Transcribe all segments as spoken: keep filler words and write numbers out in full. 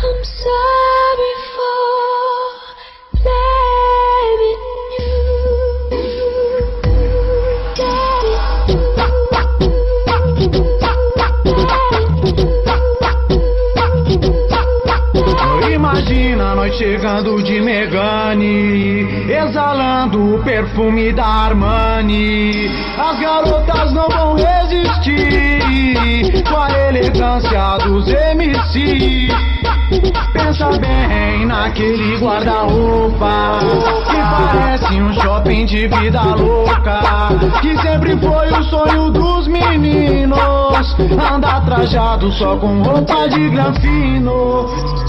I'm sorry for letting Imagina nós chegando de Megane, exalando o perfume da Armani. As garotas não vão resistir com a elegância dos M C. Pensa bem naquele guarda-roupa que parece um shopping de vida louca, que sempre foi o sonho dos meninos, andar trajado só com roupa de granfino.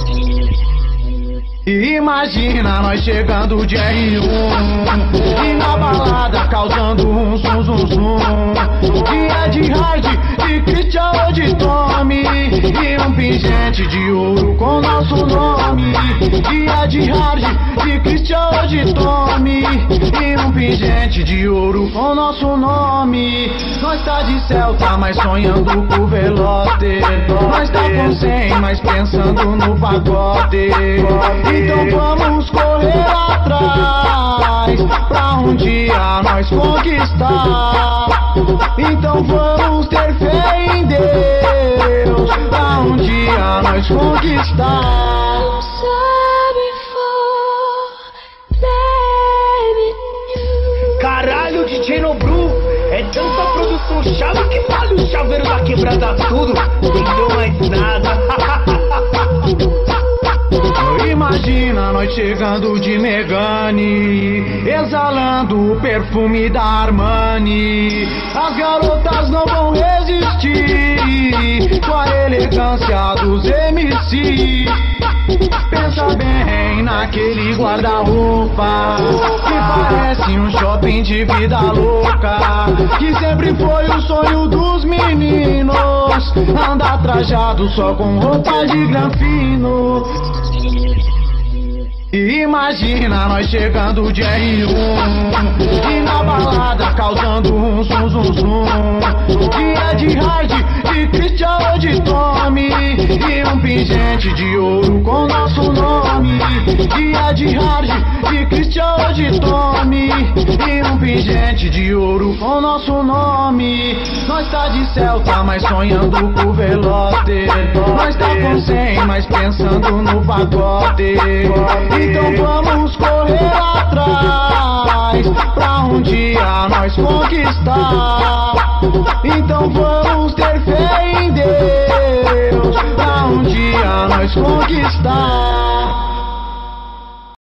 E imagina nós chegando de R um e na balada causando um zum zum zum. Dia de hard, de Christian ou de Tommy, e um pingente de ouro com nosso nome. Dia de hard, de Christian ou de Tommy, e um pingente de ouro com nosso nome. Nós tá de Celta, mas sonhando com Veloster. Nós tá com cem, mas pensando no pacote. Então vamos correr atrás, pra um dia nós conquistar. Então vamos ter fé em Deus, pra um dia nós conquistar. I'm sorry for letting you. Caralho, D J Nobru, é tanta produção chave que vale o chaveiro da quebrada tudo. Não deu mais nada. Imagina nós chegando de Megane, exalando o perfume da Armani. As garotas não vão resistir com a elegância dos M C. Pensa bem naquele guarda-roupa que parece um shopping de vida louca, que sempre foi o sonho dos meninos, andar trajado só com roupa de granfino. E imagina nós chegando de R um e na balada causando um zum zum zum. Dia de hard, de Christian ou de Tommy, e um pingente de ouro com nosso nome. Dia de hard, de Christian ou de Tommy, e um pingente de ouro com nosso nome. Nós tá de Celta, mas sonhando com Veloster. Nós tá com cem, mas pensando no pacote. Então vamos correr atrás, pra um dia nós conquistar. Então vamos ter fé em Deus, pra um dia nós conquistar.